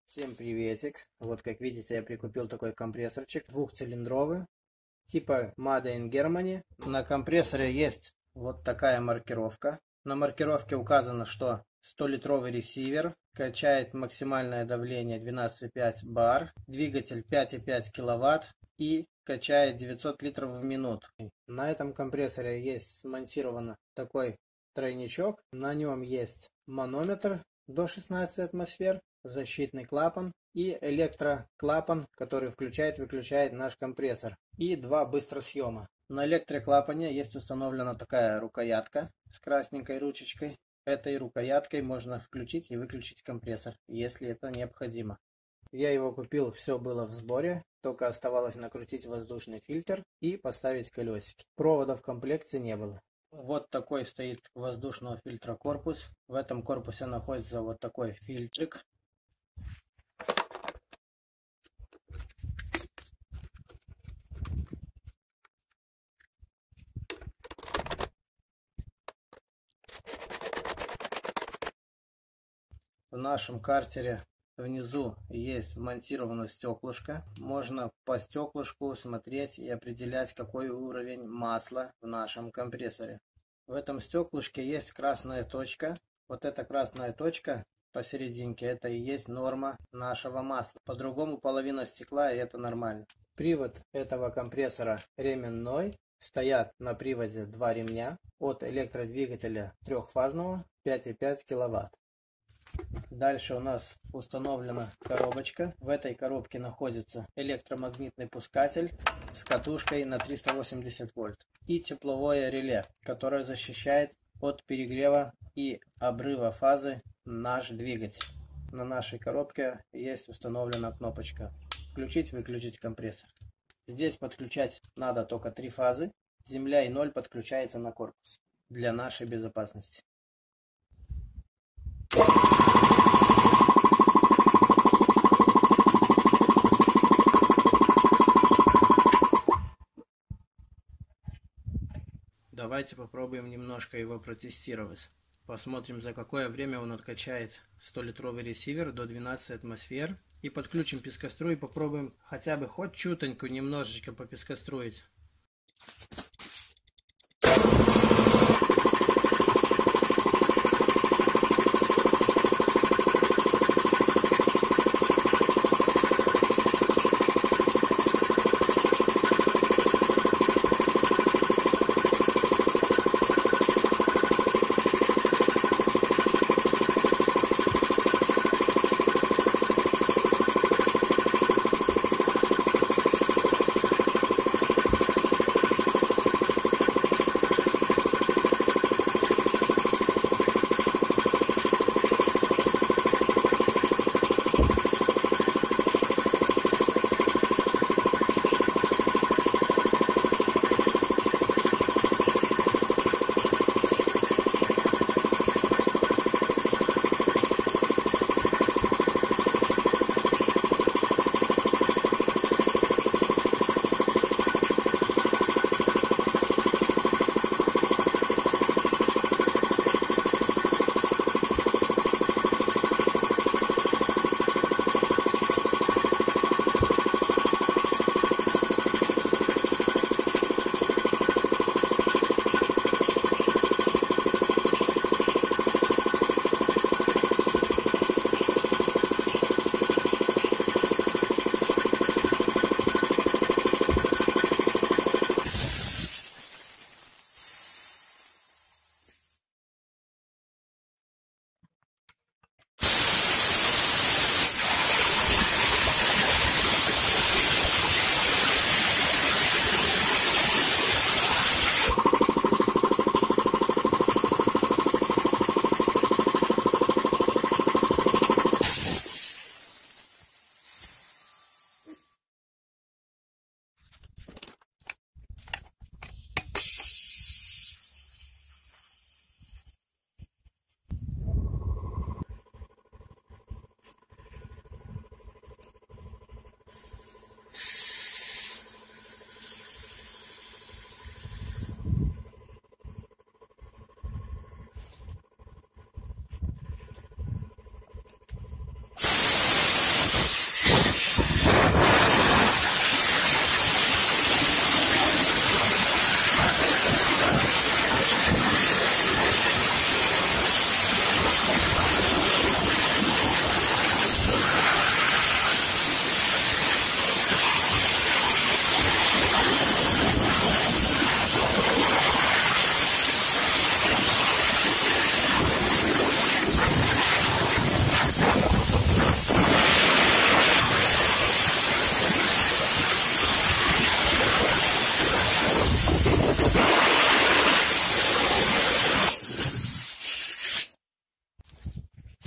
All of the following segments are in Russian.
Всем приветик. Вот как видите, я прикупил такой компрессорчик двухцилиндровый, типа Made in Germany. На компрессоре есть вот такая маркировка. На маркировке указано, что 100-литровый ресивер, качает максимальное давление 12,5 бар, двигатель 5,5 киловатт и качает 900 литров в минуту. На этом компрессоре есть смонтирован такой тройничок. На нем есть манометр до 16 атмосфер, защитный клапан и электроклапан, который включает-выключает наш компрессор, и два быстросъема. На электроклапане есть установлена такая рукоятка с красненькой ручечкой. Этой рукояткой можно включить и выключить компрессор, если это необходимо. Я его купил, все было в сборе, только оставалось накрутить воздушный фильтр и поставить колесики. Провода в комплекте не было. Вот такой стоит воздушного фильтра корпус. В этом корпусе находится вот такой фильтрик. В нашем картере внизу есть вмонтировано стеклышко. Можно по стеклышку смотреть и определять, какой уровень масла в нашем компрессоре. В этом стеклышке есть красная точка. Вот эта красная точка посерединке, это и есть норма нашего масла. По-другому половина стекла, и это нормально. Привод этого компрессора ременной. Стоят на приводе два ремня от электродвигателя трехфазного 5,5 киловатт. Дальше у нас установлена коробочка. В этой коробке находится электромагнитный пускатель с катушкой на 380 вольт и тепловое реле, которое защищает от перегрева и обрыва фазы наш двигатель. На нашей коробке есть установлена кнопочка «Включить-выключить компрессор». Здесь подключать надо только 3 фазы. Земля и 0 подключается на корпус для нашей безопасности. Давайте попробуем немножко его протестировать. Посмотрим, за какое время он откачает 100-литровый ресивер до 12 атмосфер. И подключим пескоструй и попробуем хотя бы хоть чутоньку немножечко попескоструить.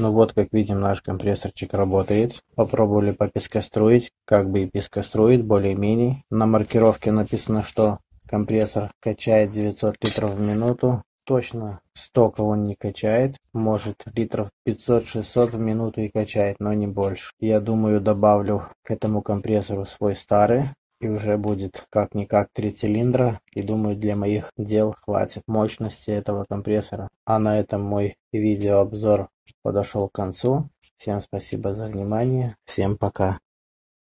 Ну вот, как видим, наш компрессорчик работает. Попробовали попескоструить, как бы и пескоструит, более-менее. На маркировке написано, что компрессор качает 900 литров в минуту. Точно столько он не качает. Может, литров 500-600 в минуту и качает, но не больше. Я думаю, добавлю к этому компрессору свой старый. И уже будет как-никак 3 цилиндра. И думаю, для моих дел хватит мощности этого компрессора. А на этом мой видеообзор подошел к концу. Всем спасибо за внимание. Всем пока.